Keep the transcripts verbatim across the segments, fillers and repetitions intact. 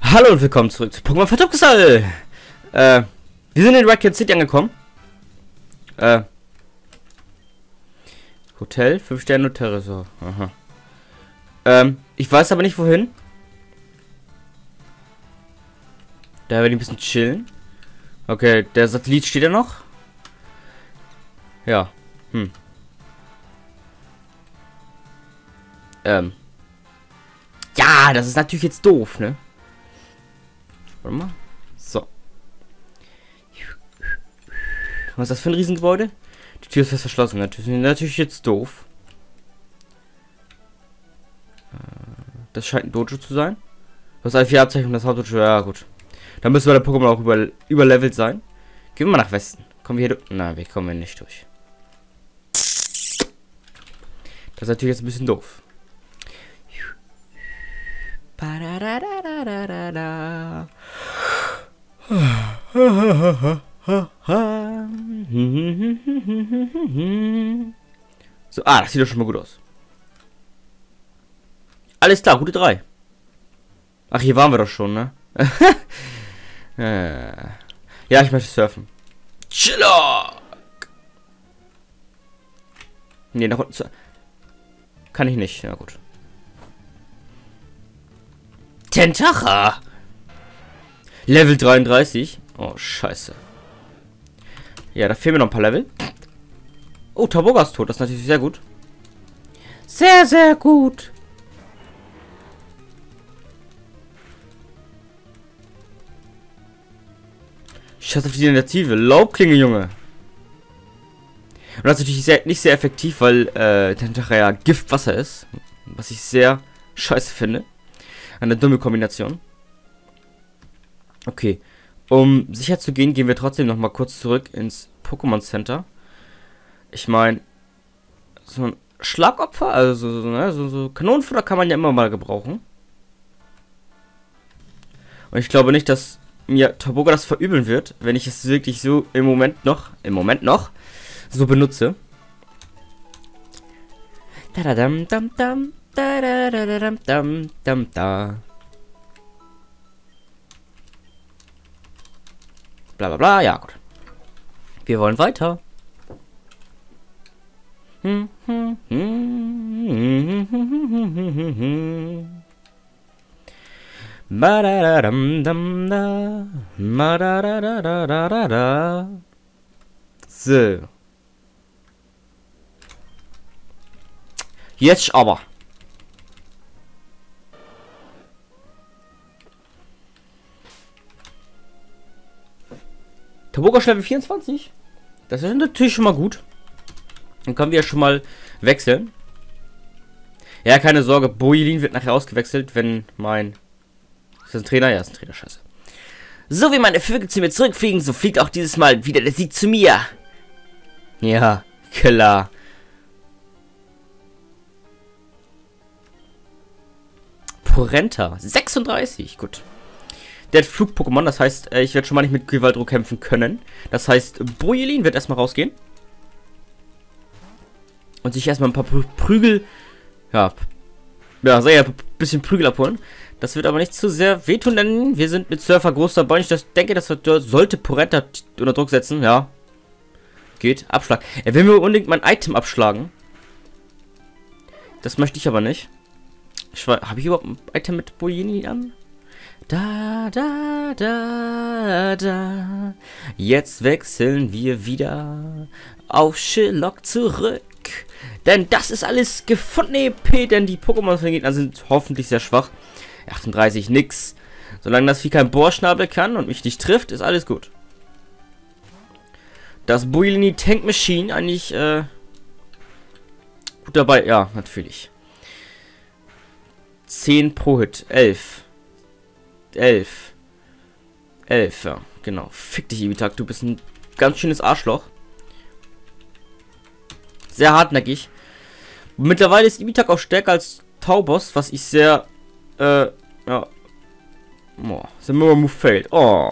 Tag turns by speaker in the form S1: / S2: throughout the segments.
S1: Hallo und willkommen zurück zu Pokémon Vertopkesal. Äh, wir sind in Raccoon City angekommen. Äh, Hotel, fünf Sterne Hotel Resort. Aha. Ähm, ich weiß aber nicht wohin. Da werde ich ein bisschen chillen. Okay, der Satellit steht ja noch. Ja. Hm. Ähm. Ja, das ist natürlich jetzt doof, ne? Warte mal. So. Was ist das für ein Riesengebäude? Die Tür ist fest verschlossen. Natürlich, natürlich jetzt doof. Das scheint ein Dojo zu sein. Das ist vier Abzeichnung, das Hauptdojo. Ja, gut. Dann müssen wir der Pokémon auch über, überlevelt sein. Gehen wir mal nach Westen. Kommen wir hier durch? Nein, wir kommen hier nicht durch. Das ist natürlich jetzt ein bisschen doof. So, ah, das sieht doch schon mal gut aus. Alles klar, gute drei. Ach, hier waren wir doch schon, ne? Ja, ich möchte surfen. Chillock! Ne, nach unten zu... Kann ich nicht, ja gut. Tentacha! Level dreiunddreißig. Oh, scheiße. Ja, da fehlen mir noch ein paar Level. Oh, Tauboga ist tot. Das ist natürlich sehr gut. Sehr, sehr gut. Scheiß auf die Initiative. Laubklinge, Junge. Und das ist natürlich sehr, nicht sehr effektiv, weil äh, Tentacha ja Giftwasser ist. Was ich sehr scheiße finde. Eine dumme Kombination. Okay. Um sicher zu gehen, gehen wir trotzdem noch mal kurz zurück ins Pokémon Center. Ich meine, so ein Schlagopfer, also so, ne, so, so Kanonenfutter kann man ja immer mal gebrauchen. Und ich glaube nicht, dass mir Tauboga das verübeln wird, wenn ich es wirklich so im Moment noch, im Moment noch, so benutze. Da da dam dam dam da da da dam dam dam da. Bla bla bla, ja gut. Wir wollen weiter. Hm, hm, hm, hm, hm, hm, hm, hm. So. Jetzt aber. Tauboga Level vierundzwanzig. Das ist natürlich schon mal gut. Dann können wir ja schon mal wechseln. Ja, keine Sorge. Boilin wird nachher ausgewechselt, wenn mein... Ist das ein Trainer? Ja, ist ein Trainer. Scheiße. So wie meine Vögel zu mir zurückfliegen, so fliegt auch dieses Mal wieder der Sieg zu mir. Ja, klar. Porenta. sechsunddreißig. Gut. Der hat Flug-Pokémon. Das heißt, ich werde schon mal nicht mit Givaldro kämpfen können. Das heißt, Boilin wird erstmal rausgehen. Und sich erstmal ein paar Prügel... Ja, ja, sehr ein bisschen Prügel abholen. Das wird aber nicht zu sehr wehtun, denn wir sind mit Surfer groß dabei. Ich das denke, das sollte Porenta unter Druck setzen. Ja. Geht. Abschlag. Er will mir unbedingt mein Item abschlagen. Das möchte ich aber nicht. Habe ich überhaupt ein Item mit Boilin an? Da, da, da, da. Jetzt wechseln wir wieder auf Chillock zurück. Denn das ist alles gefundene E P, denn die Pokémon von den Gegnern sind hoffentlich sehr schwach. achtunddreißig, nix. Solange das Vieh kein Bohrschnabel kann und mich nicht trifft, ist alles gut. Das Boilini Tank Machine eigentlich äh, gut dabei. Ja, natürlich. zehn pro Hit. elf. elf. elf, ja, genau. Fick dich, Ibitak. Du bist ein ganz schönes Arschloch. Sehr hartnäckig. Mittlerweile ist Ibitak auch stärker als Taubos, was ich sehr, äh, ja. Oh, the move failed. Oh.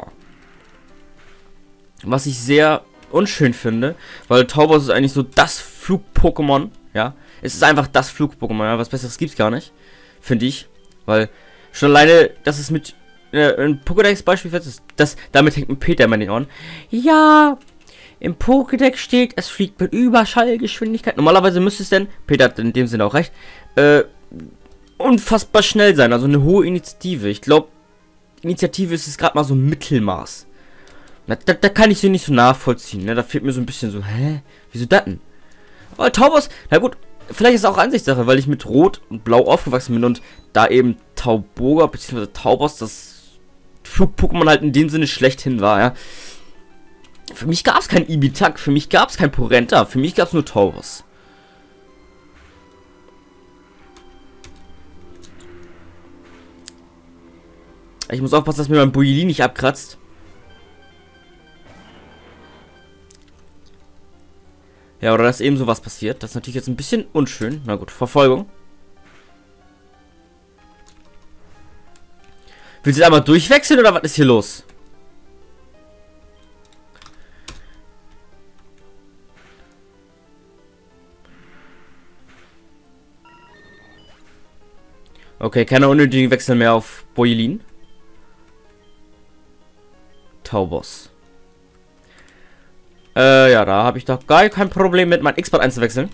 S1: Was ich sehr unschön finde, weil Taubos ist eigentlich so das Flug-Pokémon, ja. Es ist einfach das Flug-Pokémon, ja. Was Besseres gibt's gar nicht, finde ich. Weil schon alleine, dass es mit äh, ein Pokédex beispielsweise, das, das, damit hängt ein Peter immer in den Ohren. Ja, im Pokédex steht, es fliegt mit Überschallgeschwindigkeit. Normalerweise müsste es denn, Peter hat in dem Sinne auch recht, äh, unfassbar schnell sein, also eine hohe Initiative. Ich glaube, Initiative ist es gerade mal so ein Mittelmaß. Da, da, da kann ich sie nicht so nachvollziehen, ne? Da fehlt mir so ein bisschen so, hä? Wieso das denn? Aber Taubos, na gut, vielleicht ist es auch Ansichtssache, weil ich mit Rot und Blau aufgewachsen bin und da eben Tauboga bzw. Taubos das Flug-Pokémon halt in dem Sinne schlechthin war, ja. Für mich gab es kein Ibitak, für mich gab es kein Porenta, für mich gab es nur Taubos. Ich muss aufpassen, dass mir mein Buili nicht abkratzt. Ja, oder dass eben sowas passiert. Das ist natürlich jetzt ein bisschen unschön. Na gut, Verfolgung. Willst du einmal durchwechseln oder was ist hier los? Okay, keine unnötigen Wechsel mehr auf Boilin. Taubos. Äh, ja, da habe ich doch gar kein Problem mit, mein X-Bot einzuwechseln.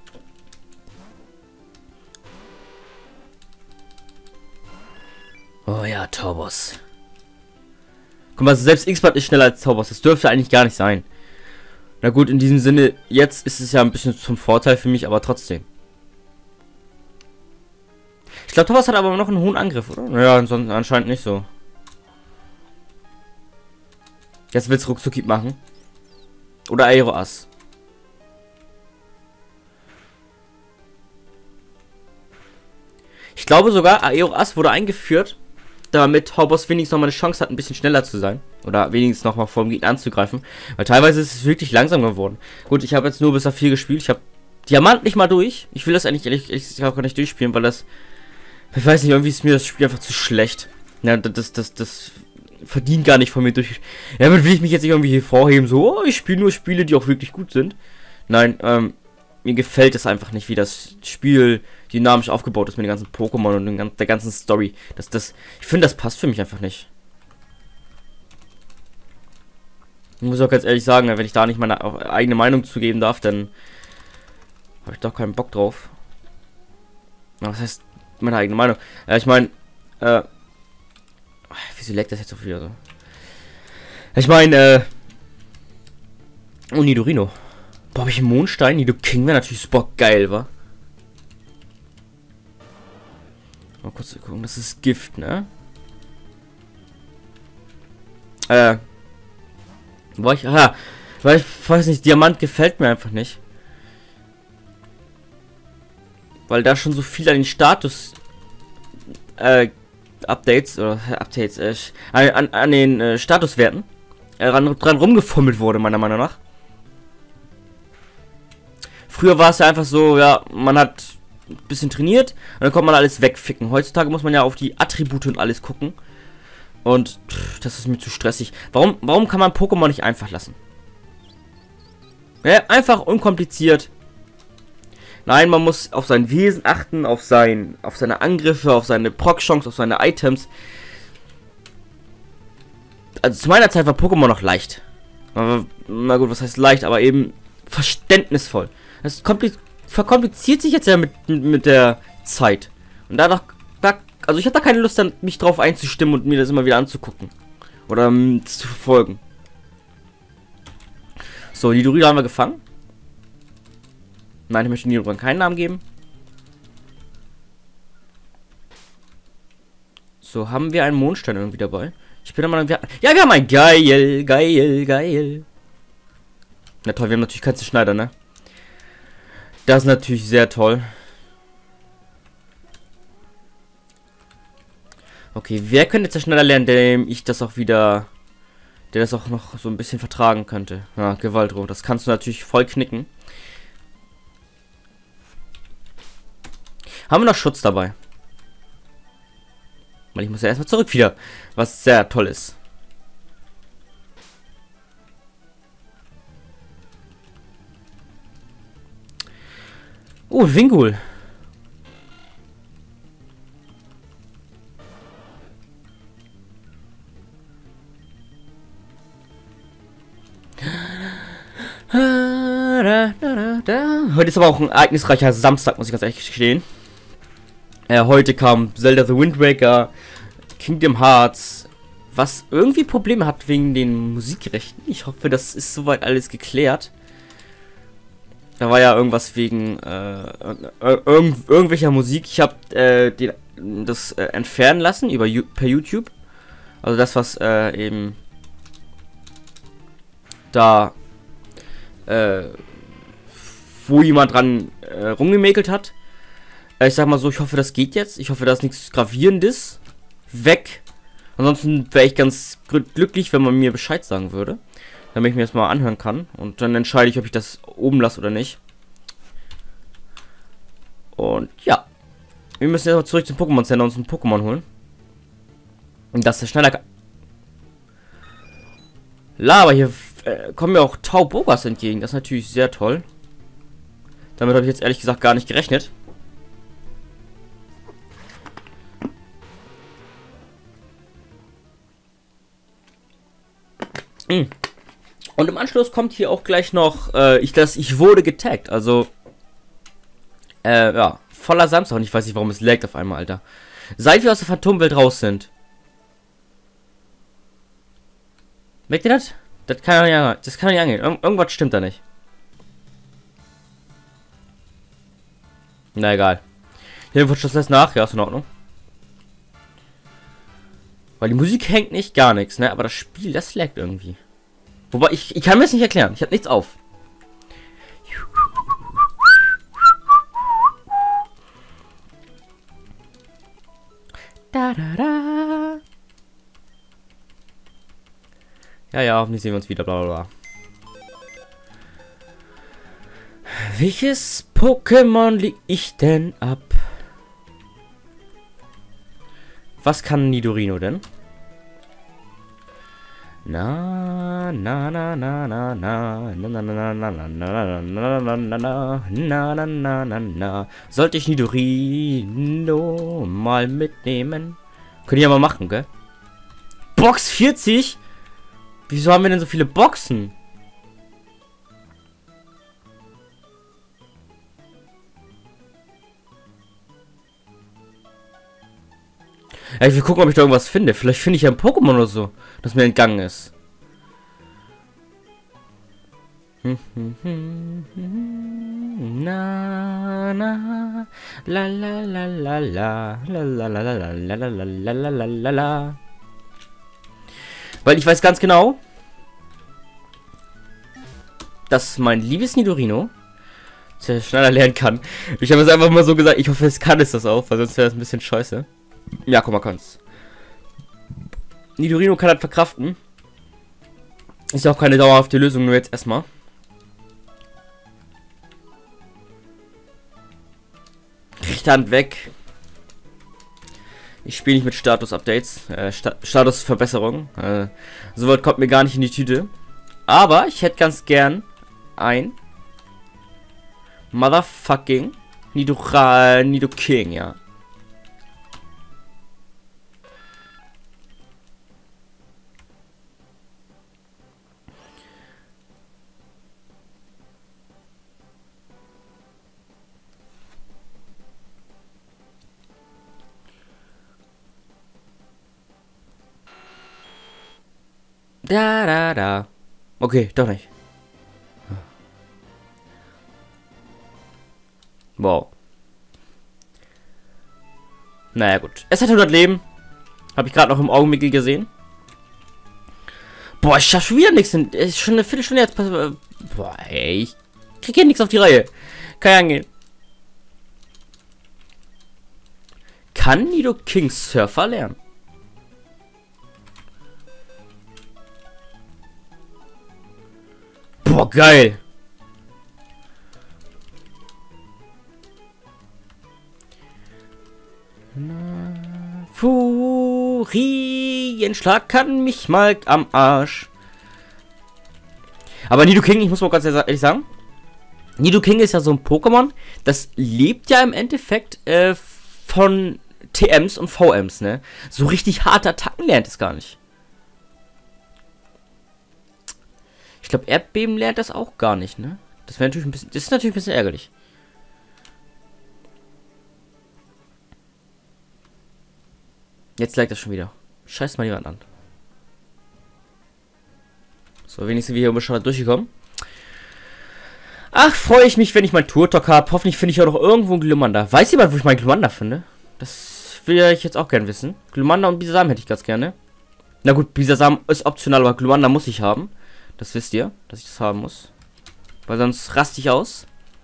S1: Oh ja, Taubos. Guck mal, selbst X-Bot ist schneller als Taubos. Das dürfte eigentlich gar nicht sein. Na gut, in diesem Sinne, jetzt ist es ja ein bisschen zum Vorteil für mich, aber trotzdem. Ich glaube, Taubos hat aber noch einen hohen Angriff, oder? Naja, ansonsten anscheinend nicht so. Jetzt willst du Ruckzuck machen. Oder Aeroas. Ich glaube sogar, Aeroas wurde eingeführt, damit Taubos wenigstens noch mal eine Chance hat, ein bisschen schneller zu sein. Oder wenigstens noch mal vor dem Gegner anzugreifen. Weil teilweise ist es wirklich langsam geworden. Gut, ich habe jetzt nur bis auf vier gespielt. Ich habe Diamant nicht mal durch. Ich will das eigentlich ehrlich gesagt gar nicht durchspielen, weil das... Ich weiß nicht, irgendwie ist mir das Spiel einfach zu schlecht. Ja, das, das, das... verdient gar nicht von mir durch. Ja, damit will ich mich jetzt nicht irgendwie hier vorheben, so, oh, ich spiele nur Spiele, die auch wirklich gut sind. Nein, ähm, mir gefällt es einfach nicht, wie das Spiel dynamisch aufgebaut ist mit den ganzen Pokémon und den, der ganzen Story. Das, das, ich finde, das passt für mich einfach nicht. Ich muss auch ganz ehrlich sagen, wenn ich da nicht meine eigene Meinung zugeben darf, dann habe ich doch keinen Bock drauf. Was heißt meine eigene Meinung? Ja, ich meine, äh, wieso leckt das jetzt so wieder so? Ich meine, äh... oh, Nidorino. Boah, hab ich einen Mondstein? Nidoking wäre natürlich super geil, wa? Mal kurz gucken, das ist Gift, ne? Äh... War ich... Aha, weil ich weiß nicht, Diamant gefällt mir einfach nicht. Weil da schon so viel an den Status... Äh... Updates oder Updates äh, an, an den äh, Statuswerten äh, ran, dran rumgefummelt wurde, meiner Meinung nach. Früher war es ja einfach so, ja, man hat ein bisschen trainiert und dann konnte man alles wegficken. Heutzutage muss man ja auf die Attribute und alles gucken. Und pff, das ist mir zu stressig. Warum, warum kann man Pokémon nicht einfach lassen? Ja, einfach unkompliziert. Nein, man muss auf sein Wesen achten, auf sein, auf seine Angriffe, auf seine Proc-Chance, auf seine Items. Also zu meiner Zeit war Pokémon noch leicht. Aber, na gut, was heißt leicht, aber eben verständnisvoll. Das verkompliziert sich jetzt ja mit, mit der Zeit. Und dadurch, da, also ich habe da keine Lust, dann mich drauf einzustimmen und mir das immer wieder anzugucken. Oder um, zu verfolgen. So, die Dorida haben wir gefangen. Nein, ich möchte Nidorino keinen Namen geben. So, haben wir einen Mondstein irgendwie dabei? Ich bin der Meinung, wir... Ja, wir haben einen. Geil, geil, geil. Na toll, wir haben natürlich keinen Schneider, ne? Das ist natürlich sehr toll. Okay, wer könnte jetzt der Schneider lernen, dem ich das auch wieder... Der das auch noch so ein bisschen vertragen könnte. Ja, Gewaltro. Das kannst du natürlich voll knicken. Haben wir noch Schutz dabei? Weil ich muss ja erstmal zurück wieder. Was sehr toll ist. Oh, Wingul. da, da, da. Heute ist aber auch ein ereignisreicher Samstag, muss ich ganz ehrlich gestehen. Äh, heute kam Zelda The Wind Waker, Kingdom Hearts, was irgendwie Probleme hat wegen den Musikrechten. Ich hoffe, das ist soweit alles geklärt. Da war ja irgendwas wegen äh, irgend, irgendwelcher Musik. Ich habe äh, den, das äh, entfernen lassen über per YouTube. Also das, was äh, eben da äh, wo jemand dran äh, rumgemäkelt hat. Äh, ich sag mal so, ich hoffe, das geht jetzt. Ich hoffe, da ist nichts Gravierendes weg. Ansonsten wäre ich ganz glücklich, wenn man mir Bescheid sagen würde, damit ich mir das mal anhören kann. Und dann entscheide ich, ob ich das oben lasse oder nicht. Und ja. Wir müssen jetzt mal zurück zum Pokémon Center und uns ein Pokémon holen. Und das ist schneller. La, aber hier äh, kommen mir auch Taubogas entgegen. Das ist natürlich sehr toll. Damit habe ich jetzt ehrlich gesagt gar nicht gerechnet. Mhm. Und im Anschluss kommt hier auch gleich noch, äh, ich, das, ich wurde getaggt. Also, äh, ja, voller Samstag. Und ich weiß nicht, warum es laggt auf einmal, Alter. Seit wir aus der Phantomwelt raus sind. Merkt ihr das? Das kann ja nicht, das kann nicht angehen. Irg irgendwas stimmt da nicht. Na egal. Hier wird das nach. Ja, ist in Ordnung. Weil die Musik hängt nicht, gar nichts, ne? Aber das Spiel, das laggt irgendwie. Wobei, ich, ich kann mir das nicht erklären. Ich habe nichts auf. Da, da, da. Ja, ja, hoffentlich sehen wir uns wieder, bla bla bla. Welches Pokémon leg ich denn ab? Was kann Nidorino denn? Na, na, na, na, na, na, na, na, na, na, na, na, na, na, na, na, na, na, na, na. Sollte ich Nidorino mal mitnehmen? Können ja mal machen, gell? Box vierzig? Wieso haben wir denn so viele Boxen? Ja, ich will gucken, ob ich da irgendwas finde. Vielleicht finde ich ja ein Pokémon oder so, das mir entgangen ist. Na, na, la, la, la, la, la, la, la, la, la, la, la, la, la, la, la, la. Weil ich weiß ganz genau, dass mein liebes Nidorino sehr schneller lernen kann. Ich habe es einfach mal so gesagt, ich hoffe, es kann es das auch, weil sonst wäre das ein bisschen scheiße. Ja, guck mal, kann's. Nidorino kann das verkraften. Ist auch keine dauerhafte Lösung, nur jetzt erstmal. Richthand weg. Ich spiele nicht mit Status-Updates, äh, Sta Statusverbesserungen. Äh, Soweit kommt mir gar nicht in die Tüte. Aber ich hätte ganz gern ein Motherfucking Nidora Nidoking, ja. Da, da, da. Okay, doch nicht. Wow. Naja, gut. Es hat hundert Leben. Habe ich gerade noch im Augenwinkel gesehen. Boah, ich schaff schon wieder nichts. Es ist schon eine Viertelstunde jetzt. Boah, ey. Ich krieg hier nichts auf die Reihe. Kann ja angehen. Kann Nidoking Surfer lernen? Boah, geil. Furienschlag kann mich mal am Arsch. Aber Nidoking, ich muss mal ganz ehrlich sagen, Nidoking ist ja so ein Pokémon, das lebt ja im Endeffekt äh, von T Ms und V Ms, ne? So richtig harte Attacken lernt es gar nicht. Ich glaube, Erdbeben lernt das auch gar nicht, ne? Das wäre natürlich ein bisschen. Das ist natürlich ein bisschen ärgerlich. Jetzt lag das schon wieder. Scheiß mal jemand an. So, wenigstens wir hier schon durchgekommen. Ach, freue ich mich, wenn ich meinen Turtok habe. Hoffentlich finde ich auch noch irgendwo einen Glumanda. Weiß jemand, wo ich meinen Glumanda finde? Das will ich jetzt auch gerne wissen. Glumanda und Bisasam hätte ich ganz gerne. Na gut, Bisasam ist optional, aber Glumanda muss ich haben. Das wisst ihr, dass ich das haben muss. Weil sonst raste ich aus.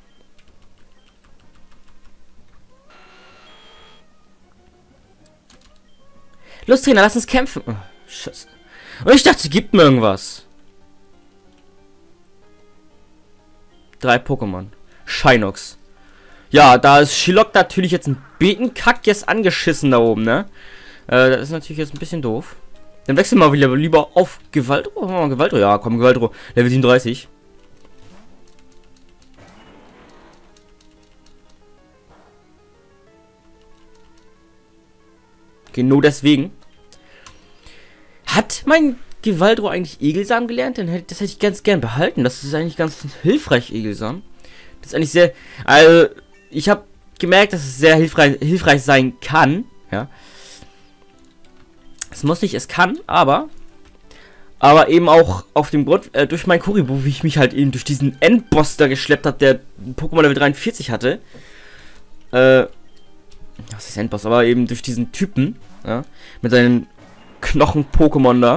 S1: Los, Trainer, lass uns kämpfen. Oh, Scheiße. Und ich dachte, sie gibt mir irgendwas. Drei Pokémon. Shinox. Ja, da ist Shilok natürlich jetzt ein Betenkack jetzt angeschissen da oben, ne? Äh, das ist natürlich jetzt ein bisschen doof. Dann wechseln wir mal wieder lieber auf Gewaltro. Oh, Gewaltro, ja, komm, Gewaltro. Level siebenunddreißig. Genau deswegen. Hat mein Gewaltro eigentlich Egelsamen gelernt? Dann hätte, das hätte ich ganz gern behalten. Das ist eigentlich ganz hilfreich, Egelsamen. Das ist eigentlich sehr... Also, ich habe gemerkt, dass es sehr hilfreich, hilfreich sein kann. Ja. Es muss nicht, es kann, aber... Aber eben auch auf dem Grund, äh, durch mein Kuribo, wie ich mich halt eben durch diesen Endboss da geschleppt habe, der Pokémon Level dreiundvierzig hatte. Äh... Das ist Endboss, aber eben durch diesen Typen, ja, mit seinen Knochen-Pokémon da,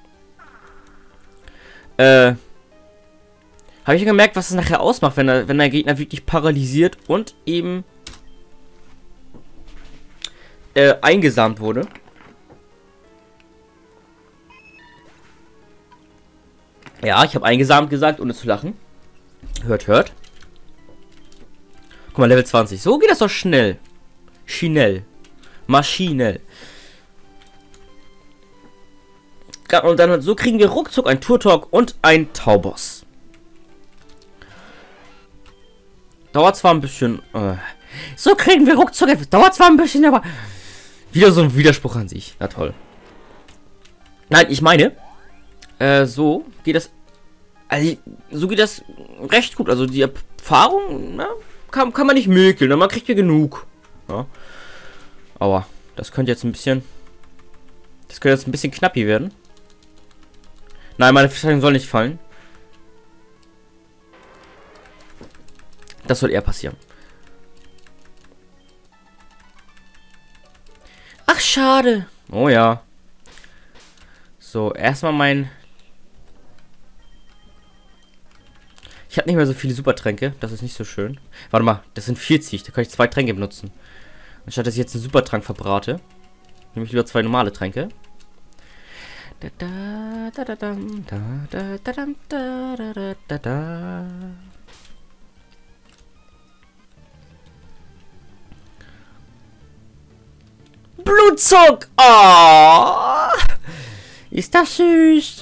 S1: äh, habe ich gemerkt, was es nachher ausmacht, wenn er, wenn der Gegner wirklich paralysiert und eben äh, eingesamt wurde. Ja, ich habe eingesamt gesagt, ohne zu lachen. Hört, hört. Guck mal, Level zwanzig. So geht das doch schnell. Schnell. Maschinell. Und dann so kriegen wir ruckzuck ein Turtok und ein Tauboss. Dauert zwar ein bisschen. Äh, so kriegen wir ruckzuck etwas. Dauert zwar ein bisschen, aber. Wieder so ein Widerspruch an sich. Na toll. Nein, ich meine. Äh, so geht das. Also, so geht das recht gut. Also, die Erfahrung, na, kann, kann man nicht mökeln. Man kriegt ja genug. Ja. Aua, das könnte jetzt ein bisschen... Das könnte jetzt ein bisschen knappi werden. Nein, meine Verteidigung soll nicht fallen. Das soll eher passieren. Ach, schade. Oh ja. So, erstmal mein... Ich habe nicht mehr so viele Supertränke. Das ist nicht so schön. Warte mal, das sind vierzig. Da kann ich zwei Tränke benutzen. Anstatt dass ich jetzt einen Supertrank verbrate, nehme ich lieber zwei normale Tränke. Blutzuck! Oh! Ist das süß?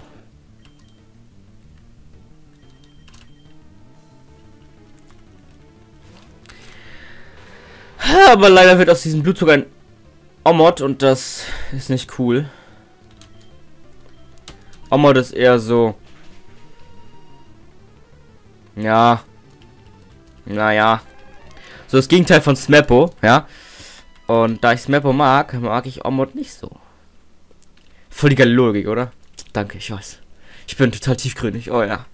S1: Aber leider wird aus diesem Blutzucker ein Omod und das ist nicht cool. Omod ist eher so... Ja. Naja. So das Gegenteil von Smeppo, ja. Und da ich Smeppo mag, mag ich Omod nicht so. Voll die geile Logik, oder? Danke, ich weiß. Ich bin total tiefgründig, oh ja.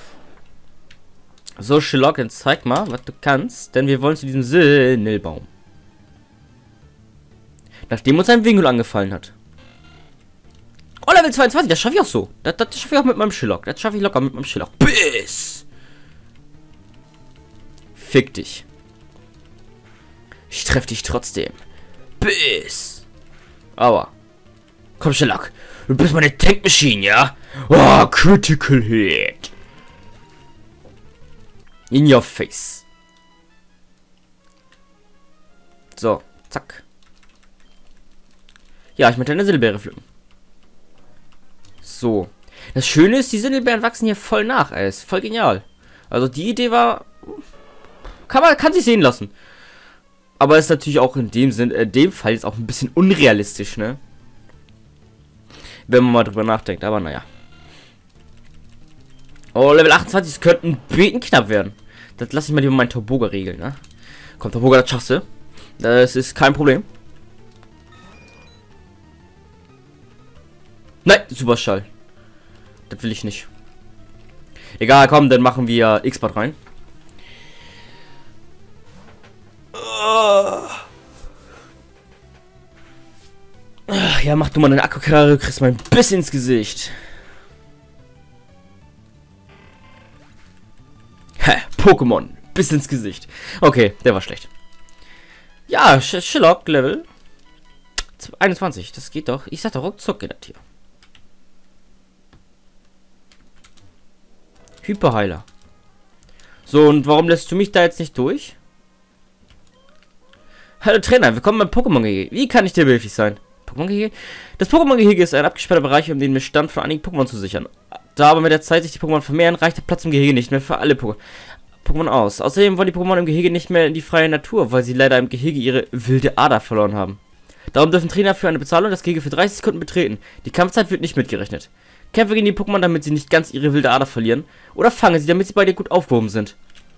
S1: So, Shilok, dann zeig mal, was du kannst, denn wir wollen zu diesem Sinnelbaum. Nachdem uns ein Winkel angefallen hat. Oh, Level zweiundzwanzig, das schaffe ich auch so. Das, das schaffe ich auch mit meinem Shilok. Das schaffe ich locker mit meinem Shilok. Biss! Fick dich. Ich treffe dich trotzdem. Biss! Aua. Komm, Shilok. Du bist meine Tankmaschine, ja? Oh, Critical Hit. In your face. So, zack. Ja, ich möchte eine Sindelbeere pflücken. So. Das Schöne ist, die Sindelbeeren wachsen hier voll nach, ey. Ist voll genial. Also die Idee war... Kann man, kann sich sehen lassen. Aber ist natürlich auch in dem Sinn, in dem Fall jetzt auch ein bisschen unrealistisch, ne? Wenn man mal drüber nachdenkt, aber naja. Oh, Level achtundzwanzig, das könnte ein Beten knapp werden. Das lasse ich mal lieber meinen Turboga regeln, ne? Komm, Turboga, das schaffst du. Das ist kein Problem. Nein, Superschall. Das will ich nicht. Egal, komm, dann machen wir X-Bot rein. Ja, mach du mal eine Akkukarre, du kriegst mal ein bisschen ins Gesicht. Hä, Pokémon, bis ins Gesicht. Okay, der war schlecht. Ja, Sh Shillock Level einundzwanzig, das geht doch. Ich sag doch, ruckzuck geht das hier. Hyperheiler. So, und warum lässt du mich da jetzt nicht durch? Hallo Trainer, willkommen beim Pokémon-Gehege. Wie kann ich dir behilflich sein? Pokémon-Gehege? Das Pokémon-Gehege ist ein abgesperrter Bereich, um den Bestand von einigen Pokémon zu sichern. Da aber mit der Zeit sich die Pokémon vermehren, reicht der Platz im Gehege nicht mehr für alle Pokémon. Pokémon aus. Außerdem wollen die Pokémon im Gehege nicht mehr in die freie Natur, weil sie leider im Gehege ihre wilde Ader verloren haben. Darum dürfen Trainer für eine Bezahlung das Gehege für dreißig Sekunden betreten. Die Kampfzeit wird nicht mitgerechnet. Kämpfe gegen die Pokémon, damit sie nicht ganz ihre wilde Ader verlieren. Oder fange sie, damit sie bei dir gut aufgehoben sind.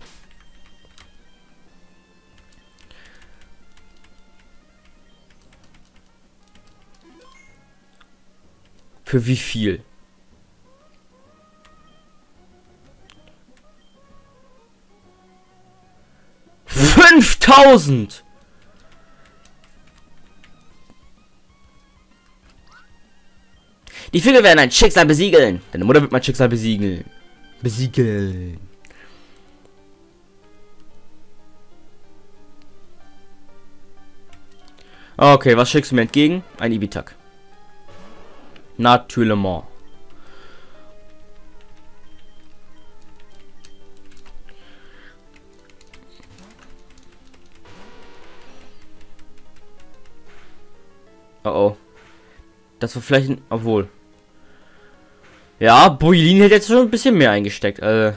S1: Für wie viel? fünftausend! Die Vögel werden ein Schicksal besiegeln. Deine Mutter wird mein Schicksal besiegeln. Besiegeln. Okay, was schickst du mir entgegen? Ein Ibitak. Natürlich. Oh oh. Das war vielleicht ein... Obwohl. Ja, Boilin hätte jetzt schon ein bisschen mehr eingesteckt. Äh.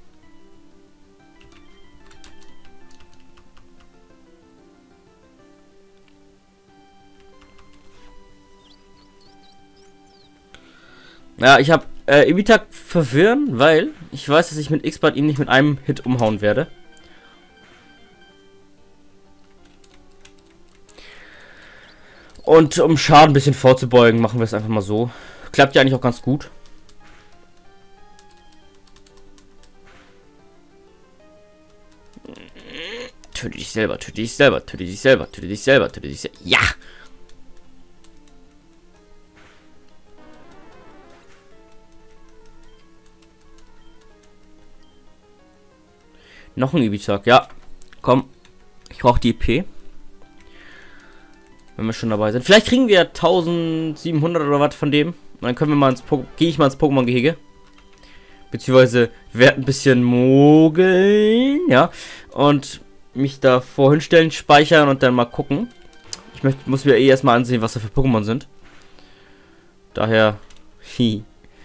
S1: Ja, ich habe äh, Ibitak verwirren, weil ich weiß, dass ich mit X-Bot ihn nicht mit einem Hit umhauen werde. Und um Schaden ein bisschen vorzubeugen, machen wir es einfach mal so. Klappt ja eigentlich auch ganz gut. Töte dich selber, töte dich selber, töte dich selber, töte dich selber, töte dich selber. Ja! Noch ein Ibitak, ja. Komm. Ich brauche die E P. Wenn wir schon dabei sind. Vielleicht kriegen wir eintausendsiebenhundert oder was von dem. Und dann können wir mal ins Po- gehe ich mal ins Pokémon-Gehege. Beziehungsweise werde ein bisschen mogeln, ja. Und mich da vorhin stellen, speichern und dann mal gucken. Ich möchte, muss mir eh erstmal ansehen, was da für Pokémon sind. Daher. Hi.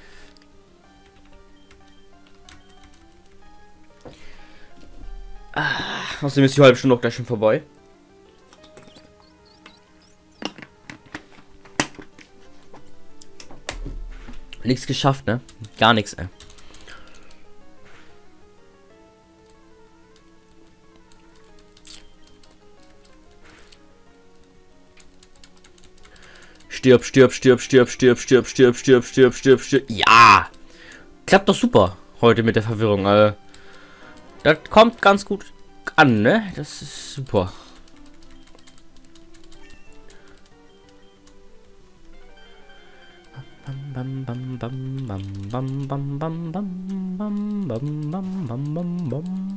S1: Ah, außerdem ist die halbe Stunde auch gleich schon vorbei. Nichts geschafft, ne? Gar nichts, ey. Stirb, stirb, stirb, stirb, stirb, stirb, stirb, stirb, stirb, stirb, stirb. Ja! Klappt doch super heute mit der Verwirrung. Also, das kommt ganz gut an, ne? Das ist super. Bam, bam, bam, bam, bam, bam, bam, bam, bam, bam, bam, bam, bam, bam.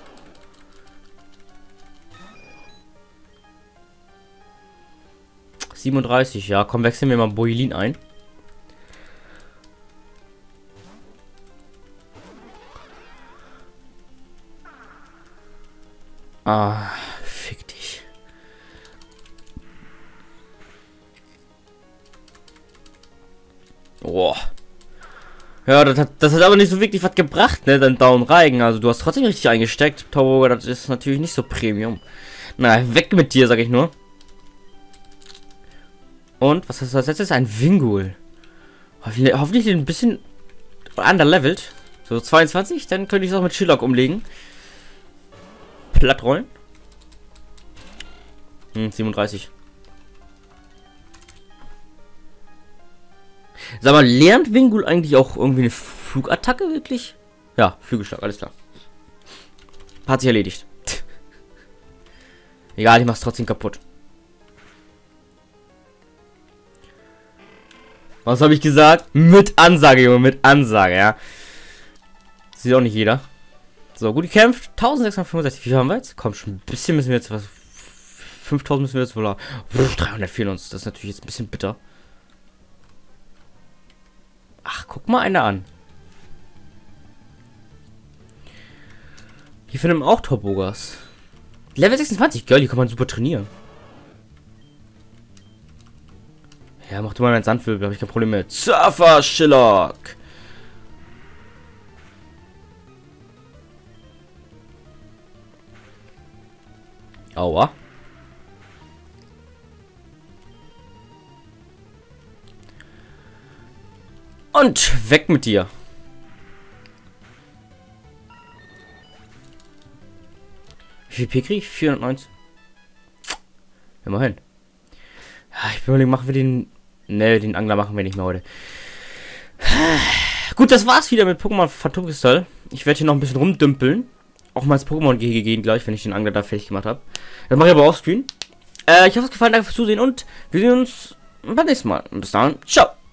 S1: siebenunddreißig, ja, komm, wechseln wir mal Boilin ein. Ah, fick dich. Boah. Ja, das hat, das hat aber nicht so wirklich was gebracht, ne, dein Down Reigen. Also du hast trotzdem richtig eingesteckt. Tauber, das ist natürlich nicht so Premium. Na, weg mit dir, sag ich nur. Und, was ist das jetzt? Ist ein Wingul. Hoffentlich, hoffentlich ein bisschen underlevelt. So, zweiundzwanzig, dann könnte ich es auch mit Shillock umlegen. Platt rollen. Hm, siebenunddreißig. Sag mal, lernt Wingull eigentlich auch irgendwie eine Flugattacke wirklich? Ja, Flügelschlag, alles klar. Hat sich erledigt. Egal, ich mach's trotzdem kaputt. Was habe ich gesagt? Mit Ansage, Junge, mit Ansage, ja. Sieht auch nicht jeder. So, gut gekämpft. eintausendsechshundertfünfundsechzig. Wie viel haben wir jetzt? Komm, schon ein bisschen müssen wir jetzt was. fünftausend müssen wir jetzt wohl haben. dreihundert fehlen uns. Das ist natürlich jetzt ein bisschen bitter. Ach, guck mal einer an. Hier finden wir auch Torbogas. Level sechsundzwanzig, Girl, die kann man super trainieren. Ja, mach du mal einen Sandwirbel, habe ich kein Problem mit. Surfer Shillock. Aua. Und weg mit dir. Wie viel P krieg ich? vierhundertneunzig. Immerhin. Ja, ich bin überlegen, machen wir den... Ne, den Angler machen wir nicht mehr heute. Gut, das war's wieder mit Pokémon Phantomkristall. Ich werde hier noch ein bisschen rumdümpeln. Auch mal ins Pokémon-Gehege gehen gleich, wenn ich den Angler da fertig gemacht habe. Das mache ich aber offscreen. Äh, ich hoffe, es gefallen. Danke fürs Zusehen und wir sehen uns beim nächsten Mal. Und bis dann. Ciao.